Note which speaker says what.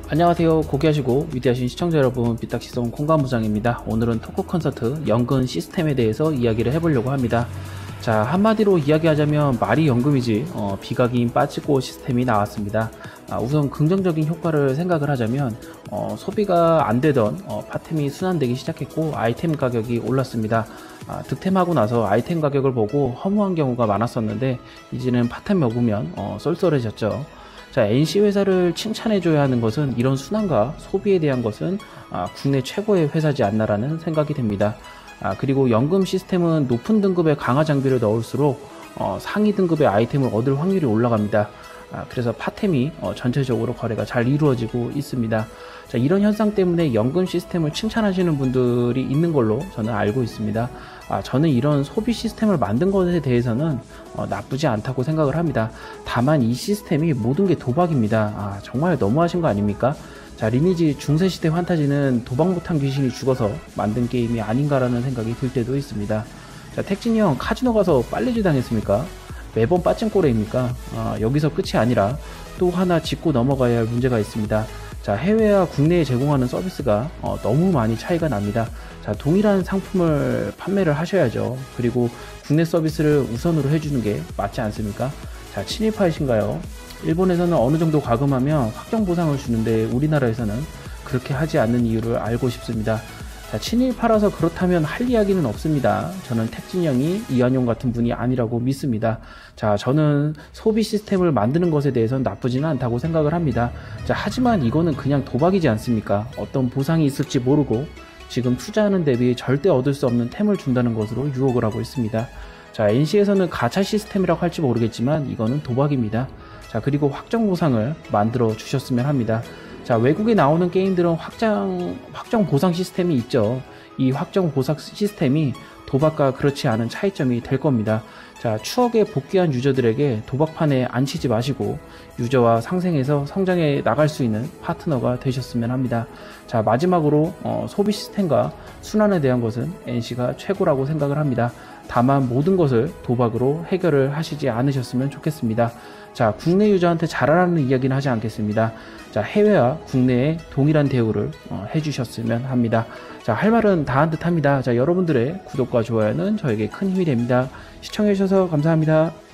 Speaker 1: 안녕하세요. 고귀하시고 위대하신 시청자 여러분, 삐딱시성 콩가무장입니다. 오늘은 토크 콘서트 연금 시스템에 대해서 이야기를 해보려고 합니다. 자, 한마디로 이야기하자면 말이 연금이지 비각인 빠지고 시스템이 나왔습니다. 우선 긍정적인 효과를 생각을 하자면 소비가 안되던 파템이 순환되기 시작했고 아이템 가격이 올랐습니다. 득템하고 나서 아이템 가격을 보고 허무한 경우가 많았었는데 이제는 파템 먹으면 쏠쏠해졌죠. 자, NC회사를 칭찬해줘야 하는 것은 이런 순환과 소비에 대한 것은 국내 최고의 회사지 않나라는 생각이 듭니다. 그리고 연금 시스템은 높은 등급의 강화 장비를 넣을수록 상위 등급의 아이템을 얻을 확률이 올라갑니다. 그래서 파템이 전체적으로 거래가 잘 이루어지고 있습니다. 자, 이런 현상 때문에 연금 시스템을 칭찬하시는 분들이 있는 걸로 저는 알고 있습니다. 저는 이런 소비 시스템을 만든 것에 대해서는 나쁘지 않다고 생각을 합니다. 다만 이 시스템이 모든 게 도박입니다. 정말 너무하신 거 아닙니까? 자, 리니지 중세시대 환타지는 도박 못한 귀신이 죽어서 만든 게임이 아닌가라는 생각이 들 때도 있습니다. 자, 택진이 형 카지노 가서 빨래질 당했습니까? 매번 빠찡꼬레입니까? 여기서 끝이 아니라 또 하나 짚고 넘어가야 할 문제가 있습니다. 자, 해외와 국내에 제공하는 서비스가 너무 많이 차이가 납니다. 자, 동일한 상품을 판매를 하셔야죠. 그리고 국내 서비스를 우선으로 해주는 게 맞지 않습니까? 자, 친일파이신가요? 일본에서는 어느 정도 과금하면 확정 보상을 주는데 우리나라에서는 그렇게 하지 않는 이유를 알고 싶습니다. 자, 친일파라서 그렇다면 할 이야기는 없습니다. 저는 택진형이 이완용 같은 분이 아니라고 믿습니다. 자, 저는 소비 시스템을 만드는 것에 대해서는 나쁘지는 않다고 생각을 합니다. 자, 하지만 이거는 그냥 도박이지 않습니까? 어떤 보상이 있을지 모르고 지금 투자하는 대비 절대 얻을 수 없는 템을 준다는 것으로 유혹을 하고 있습니다. 자, NC에서는 가챠 시스템이라고 할지 모르겠지만 이거는 도박입니다. 자, 그리고 확정 보상을 만들어 주셨으면 합니다. 자, 외국에 나오는 게임들은 확정 보상 시스템이 있죠. 이 확정 보상 시스템이 도박과 그렇지 않은 차이점이 될 겁니다. 자, 추억에 복귀한 유저들에게 도박판에 앉히지 마시고 유저와 상생해서 성장해 나갈 수 있는 파트너가 되셨으면 합니다. 자, 마지막으로 소비 시스템과 순환에 대한 것은 NC가 최고라고 생각을 합니다. 다만 모든 것을 도박으로 해결을 하시지 않으셨으면 좋겠습니다. 자, 국내 유저한테 잘하라는 이야기는 하지 않겠습니다. 자, 해외와 국내에 동일한 대우를 해주셨으면 합니다. 자, 할 말은 다 한 듯 합니다. 자, 여러분들의 구독과 좋아요는 저에게 큰 힘이 됩니다. 시청해주셔서 감사합니다.